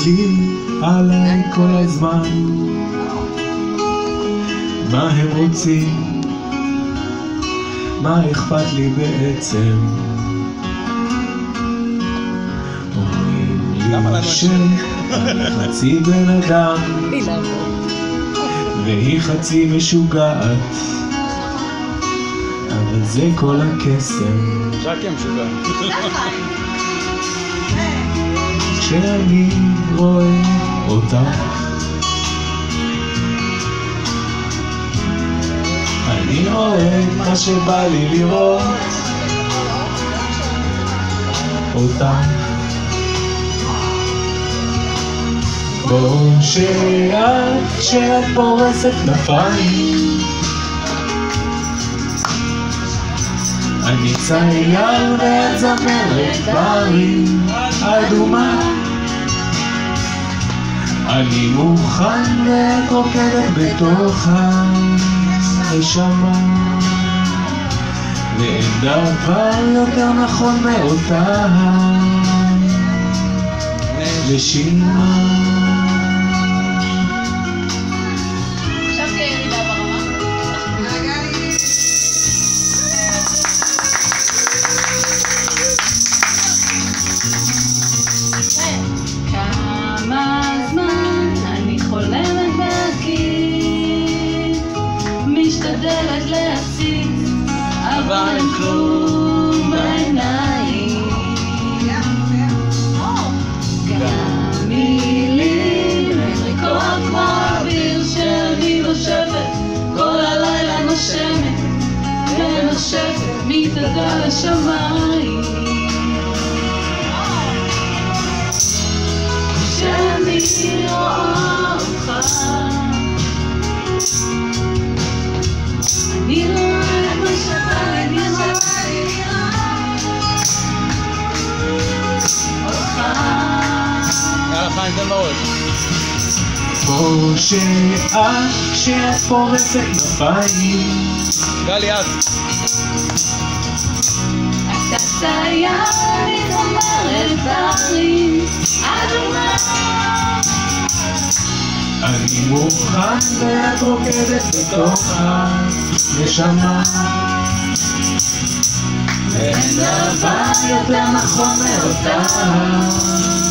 מסתכלים עליי כל הזמן, מה הם רוצים? מה אכפת לי בעצם? אומרים לי שאני חצי בן אדם והיא חצי משוגעת, אבל זה כל הקסם. רק הם משוגעים. כשאני רואה אותך אני רואה מה שבא לי לראות אותך. בוא שאת פורסת כנפיים, אני צייר ואת זמרת בערים אדומה, אני מוכן ואת רוקדת בתוך הנשמה, ואין דבר יותר נכון מאותה נשימה. כמה זמן אני חולמת בהקיף, משתדלת להציג, אבל אין כלום בעיניים. גם מילים ריקות כמו אוויר שאני נושבת, כל הלילה נושמת ונושבת מתגע לשמיים. כשאני רואה אותך אני רואה את מה שבא לי לראות אותך. יאללה חיים, תן בראש. בוא שאת פורסת כנפיים, גלי את. אתה צייר לי זמרת בערים אדומה, אני מוכן ואת רוקדת בתוך הנשמה, ואין דבר יותר נכון מאותה